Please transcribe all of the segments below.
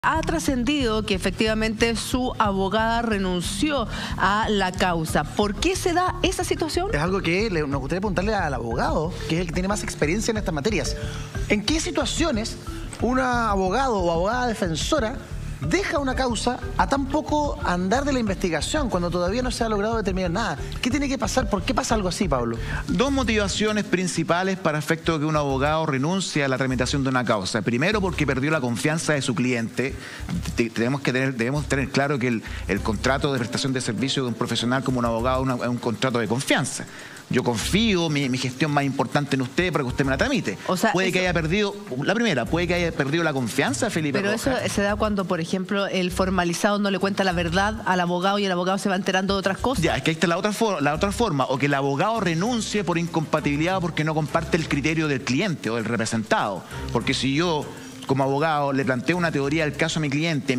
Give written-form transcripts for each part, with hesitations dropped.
Ha trascendido que efectivamente su abogada renunció a la causa. ¿Por qué se da esa situación? Es algo que nos gustaría preguntarle al abogado, que es el que tiene más experiencia en estas materias. ¿En qué situaciones un abogado o abogada defensora deja una causa a tan poco andar de la investigación cuando todavía no se ha logrado determinar nada? ¿Qué tiene que pasar? ¿Por qué pasa algo así, Pablo? Dos motivaciones principales para efecto de que un abogado renuncie a la tramitación de una causa. Primero, porque perdió la confianza de su cliente. Debemos tener claro que el contrato de prestación de servicio de un profesional como un abogado es un contrato de confianza. Yo confío mi gestión más importante en usted para que usted me la tramite. O sea, puede que haya perdido, la primera, puede que haya perdido la confianza de Felipe Rojas. Pero eso se da cuando, por ejemplo, el formalizado no le cuenta la verdad al abogado y el abogado se va enterando de otras cosas. Ya, es que ahí está la otra forma, o que el abogado renuncie por incompatibilidad porque no comparte el criterio del cliente o del representado. Porque si yo, como abogado, le planteo una teoría del caso a mi cliente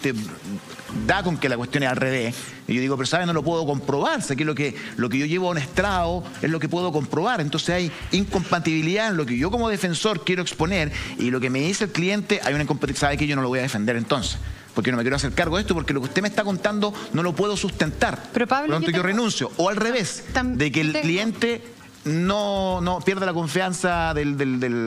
da con que la cuestión es al revés, y yo digo, pero ¿sabes? No lo puedo comprobar, sé que lo que yo llevo a un estrado es lo que puedo comprobar, entonces hay incompatibilidad en lo que yo como defensor quiero exponer y lo que me dice el cliente, hay una incompatibilidad, ¿sabe que yo no lo voy a defender entonces? Porque no me quiero hacer cargo de esto, porque lo que usted me está contando no lo puedo sustentar. Pero Pablo, por lo tanto yo renuncio, o al revés, de que el cliente no pierde la confianza del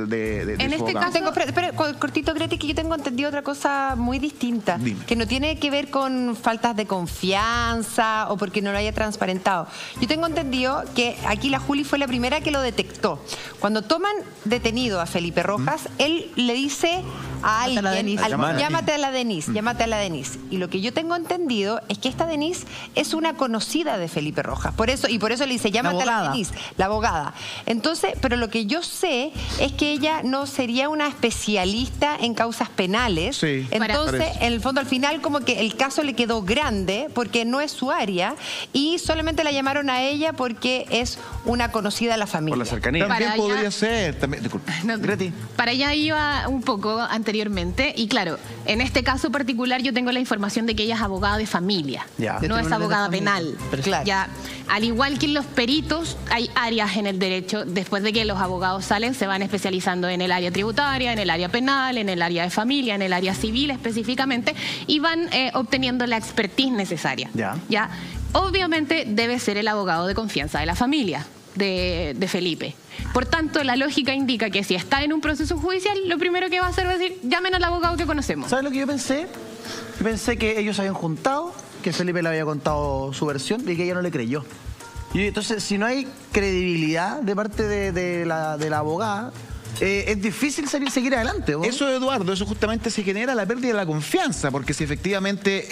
en este caso, pero cortito, Greti, que yo tengo entendido otra cosa muy distinta. Dime. Que no tiene que ver con faltas de confianza o porque no lo haya transparentado. Yo tengo entendido que aquí la Juli fue la primera que lo detectó. Cuando toman detenido a Felipe Rojas, él le dice a alguien, llámate a la Denise, llámate a la Denise. Y lo que yo tengo entendido es que esta Denise es una conocida de Felipe Rojas. Por eso le dice, llámate a la Denise, la abogada. Entonces, pero lo que yo sé es que ella no sería una especialista en causas penales. Sí, entonces, en el fondo, al final, como que el caso le quedó grande porque no es su área y solamente la llamaron a ella porque es una conocida de la familia. Por la cercanía. También podría ser. También, disculpa. No, Greti. Para allá iba un poco anteriormente y claro, en este caso particular yo tengo la información de que ella es abogada de familia, no es abogada penal. Claro. Ya, al igual que en los peritos, hay áreas en el derecho, después de que los abogados salen, se van especializando en el área tributaria, en el área penal, en el área de familia, en el área civil específicamente, y van obteniendo la expertise necesaria. ¿Ya? Obviamente debe ser el abogado de confianza de la familia de Felipe. Por tanto, la lógica indica que si está en un proceso judicial, lo primero que va a hacer es decir, llamen al abogado que conocemos. ¿Sabes lo que yo pensé? Pensé que ellos se habían juntado, que Felipe le había contado su versión y que ella no le creyó. Y entonces, si no hay credibilidad de parte de la abogada, es difícil seguir adelante, ¿no? Eso, Eduardo, eso justamente se genera la pérdida de la confianza, porque si efectivamente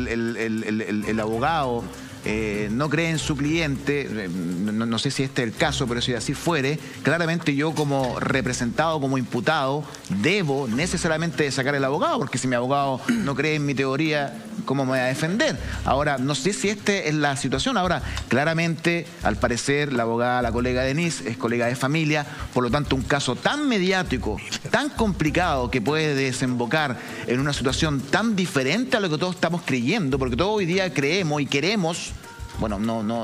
el abogado no cree en su cliente, no sé si este es el caso, pero si así fuere, claramente yo como representado, como imputado, debo necesariamente sacar el abogado, porque si mi abogado no cree en mi teoría, ¿cómo me voy a defender? Ahora, no sé si esta es la situación. Ahora, claramente, al parecer, la abogada, la colega Denise, es colega de familia, por lo tanto, un caso tan mediático, tan complicado, que puede desembocar en una situación tan diferente a lo que todos estamos creyendo, porque todos hoy día creemos y queremos, bueno,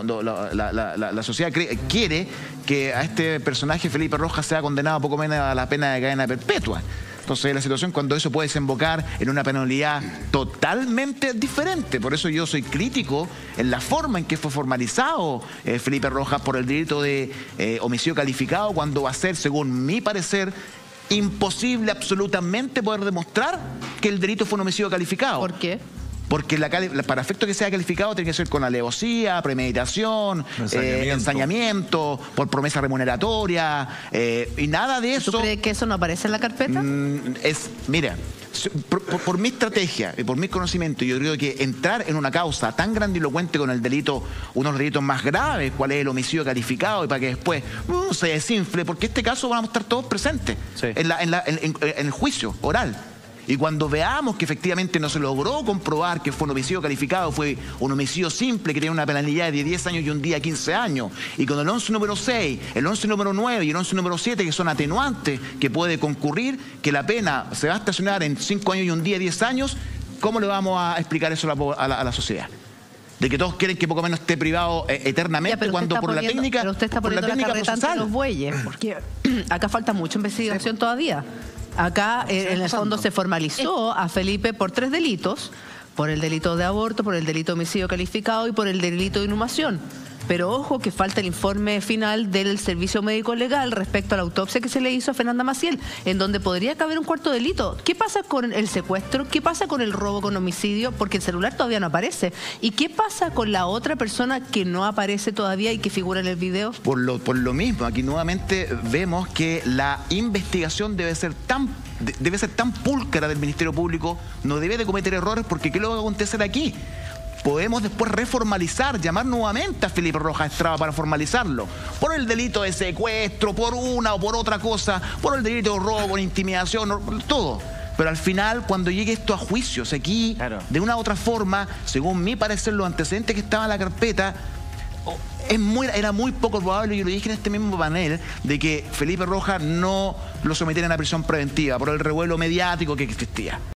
la sociedad quiere que a este personaje, Felipe Rojas, sea condenado poco menos a la pena de cadena perpetua. Entonces, la situación cuando eso puede desembocar en una penalidad totalmente diferente. Por eso yo soy crítico en la forma en que fue formalizado Felipe Rojas por el delito de homicidio calificado, cuando va a ser, según mi parecer, imposible absolutamente poder demostrar que el delito fue un homicidio calificado. ¿Por qué? Porque para efecto que sea calificado tiene que ser con alevosía, premeditación, ensañamiento, por promesa remuneratoria, y nada de eso. ¿Tú crees que eso no aparece en la carpeta? Mira, por mi estrategia y por mi conocimiento, yo creo que entrar en una causa tan grandilocuente con el delito, unos delitos más graves, cuál es el homicidio calificado, y para que después se desinfle, porque en este caso vamos a estar todos presentes en el juicio oral. Y cuando veamos que efectivamente no se logró comprobar que fue un homicidio calificado, fue un homicidio simple que tiene una penalidad de 10 años y un día 15 años, y con el 11 número 6, el 11 número 9 y el 11 número 7, que son atenuantes que puede concurrir, que la pena se va a estacionar en 5 años y un día 10 años, ¿cómo le vamos a explicar eso a la sociedad? De que todos quieren que poco menos esté privado eternamente, cuando por la técnica... Pero usted está poniendo la carreta ante los bueyes, porque acá falta mucha investigación todavía. Acá, en el fondo, se formalizó a Felipe por 3 delitos. Por el delito de aborto, por el delito de homicidio calificado y por el delito de inhumación. Pero ojo que falta el informe final del Servicio Médico Legal respecto a la autopsia que se le hizo a Fernanda Maciel, en donde podría caber un cuarto delito. ¿Qué pasa con el secuestro? ¿Qué pasa con el robo con homicidio? Porque el celular todavía no aparece. ¿Y qué pasa con la otra persona que no aparece todavía y que figura en el video? Por lo mismo, aquí nuevamente vemos que la investigación debe ser tan pulcra del Ministerio Público, no debe de cometer errores, porque ¿qué es lo que va a acontecer aquí? Podemos después reformalizar, llamar nuevamente a Felipe Rojas Estrada para formalizarlo. Por el delito de secuestro, por una o por otra cosa, por el delito de robo, por intimidación, todo. Pero al final, cuando llegue esto a juicios aquí, claro, de una u otra forma, según mi parecer, los antecedentes que estaban en la carpeta, era muy poco probable, yo lo dije en este mismo panel, de que Felipe Rojas no lo sometiera a prisión preventiva por el revuelo mediático que existía.